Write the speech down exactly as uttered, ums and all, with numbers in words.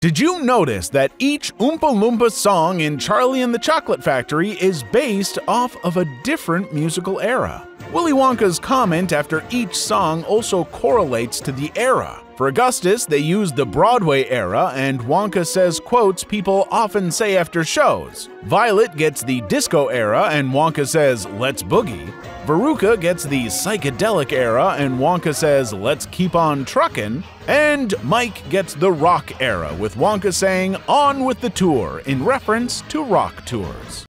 Did you notice that each Oompa Loompa song in Charlie and the Chocolate Factory is based off of a different musical era? Willy Wonka's comment after each song also correlates to the era. For Augustus, they use the Broadway era, and Wonka says quotes people often say after shows. Violet gets the disco era, and Wonka says, "Let's boogie." Veruca gets the psychedelic era, and Wonka says, "Let's keep on truckin'." And Mike gets the rock era, with Wonka saying, "On with the tour," in reference to rock tours.